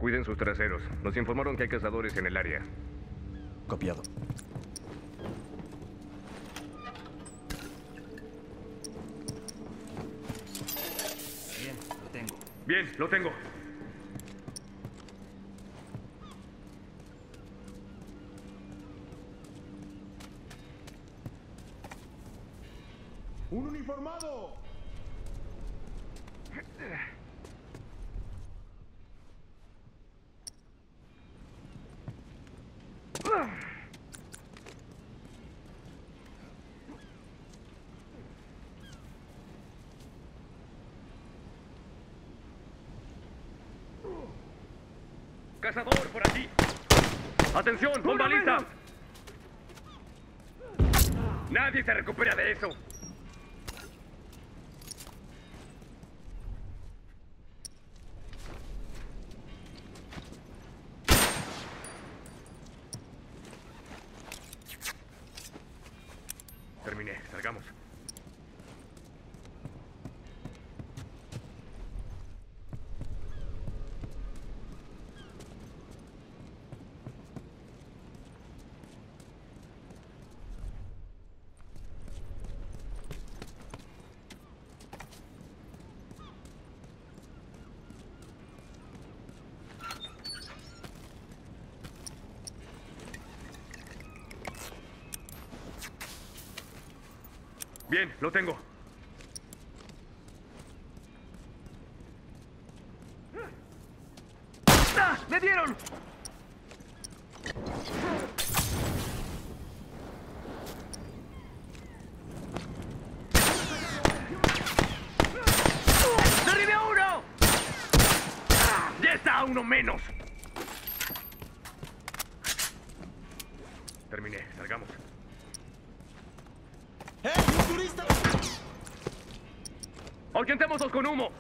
Cuiden sus traseros. Nos informaron que hay cazadores en el área. Copiado. Bien, lo tengo. Bien, lo tengo. ¡Un uniformado! ¡Cazador, por aquí! ¡Atención, bomba lista! ¡Nadie se recupera de eso! Terminé, salgamos. Bien, lo tengo. ¡Ah! ¡Me dieron! ¡Derribé a uno! ¡Ah! ¡Ya está uno menos! Terminé, salgamos. ¡Un turista! ¡Ahuyentémoslos con humo!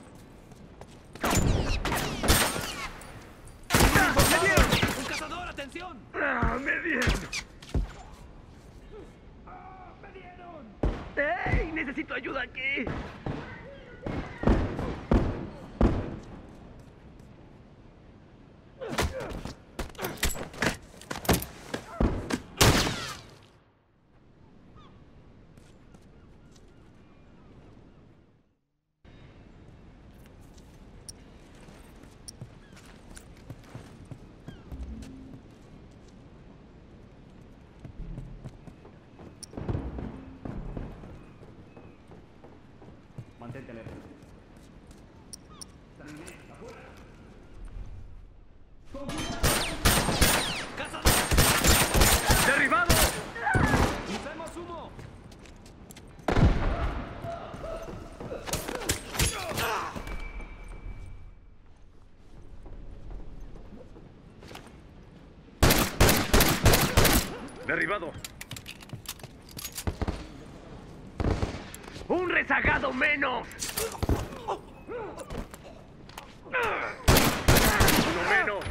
¡Me dieron! ¡Un cazador, atención! ¡Ah! ¡Me dieron! ¡Me dieron! ¡Ey! ¡Necesito ayuda aquí! Mantente alerta. ¡Cazador! ¡Derribado! ¡Usemos humo! ¡Derribado! ¡Un rezagado menos! ¡Uno menos!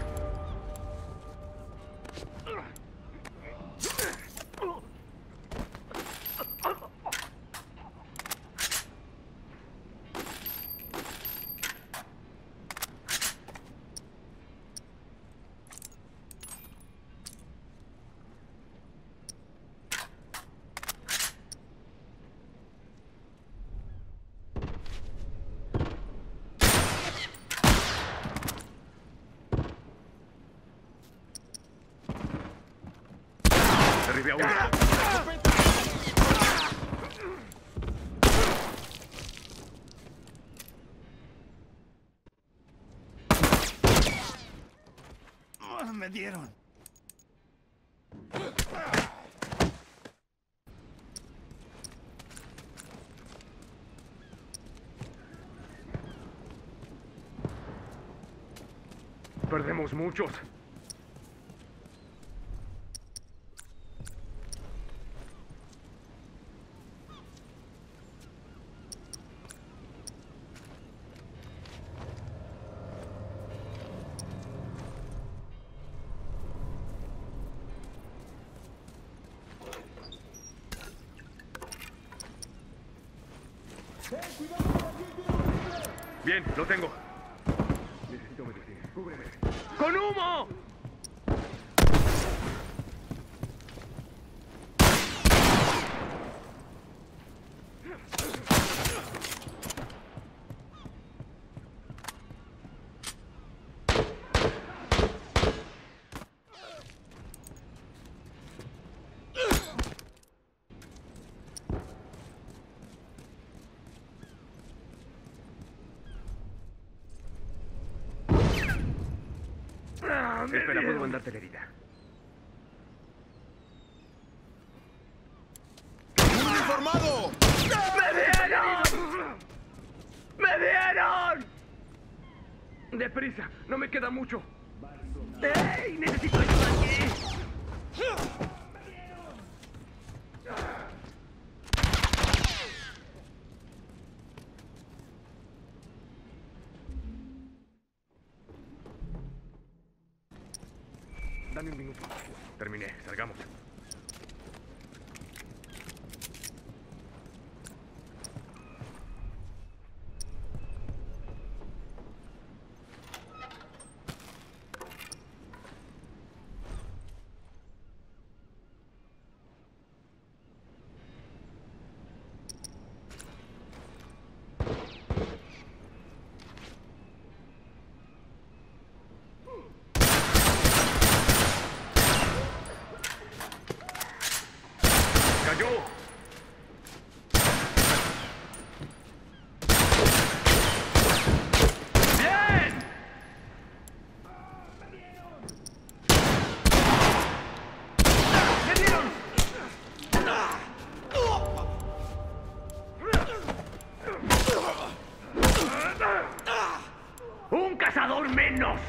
Derribé a uno. ¡Me dieron! Perdemos muchos. Bien, lo tengo. Necesito medicina. Cúbreme. ¡Con humo! Espera, puedo mandarte la herida. ¡Uniformado! ¡Me dieron! ¡Me dieron! Deprisa, no me queda mucho. ¡Ey! ¡Necesito ayuda aquí! Dame un minuto. Terminé, salgamos. ¡Cayó! ¡Bien! ¡Me dieron! ¡Un cazador menos!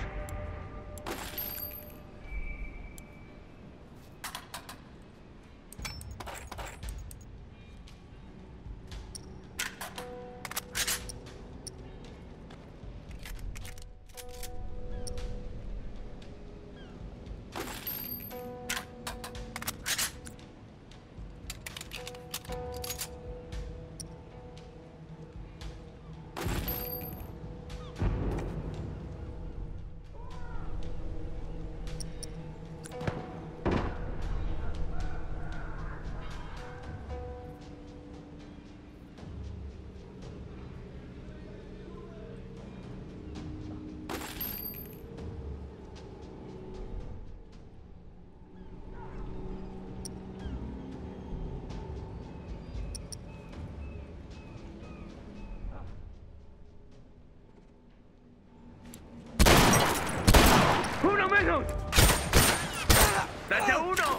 ¡Uno menos! ¡Date a uno!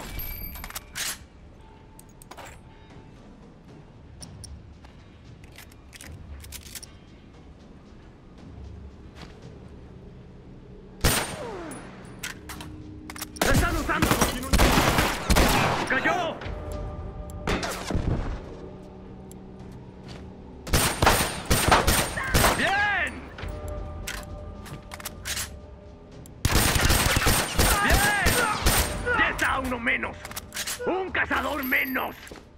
¡La están usando! ¡Cayó! ¡Bien! ¡Bien! ¡Ya está uno menos! ¡Un cazador menos!